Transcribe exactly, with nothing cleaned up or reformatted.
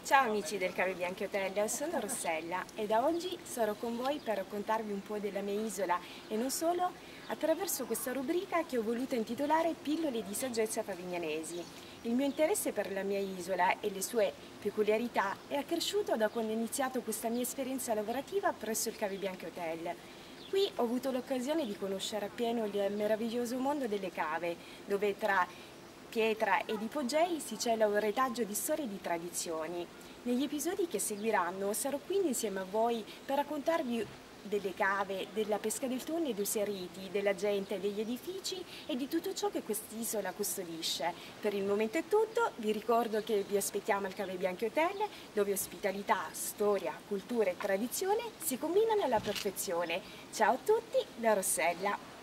Ciao amici del Cave Bianchi Hotel, sono Rossella e da oggi sarò con voi per raccontarvi un po' della mia isola e non solo attraverso questa rubrica che ho voluto intitolare Pillole di saggezza favignanesi. Il mio interesse per la mia isola e le sue peculiarità è accresciuto da quando ho iniziato questa mia esperienza lavorativa presso il Cave Bianchi Hotel. Qui ho avuto l'occasione di conoscere appieno il meraviglioso mondo delle cave, dove tra pietra ed ipogei si cela un retaggio di storie e di tradizioni. Negli episodi che seguiranno sarò quindi insieme a voi per raccontarvi delle cave, della pesca del tonno e dei suoi riti, della gente, degli edifici e di tutto ciò che quest'isola custodisce. Per il momento è tutto, vi ricordo che vi aspettiamo al Cave Bianchi Hotel, dove ospitalità, storia, cultura e tradizione si combinano alla perfezione. Ciao a tutti da Rossella!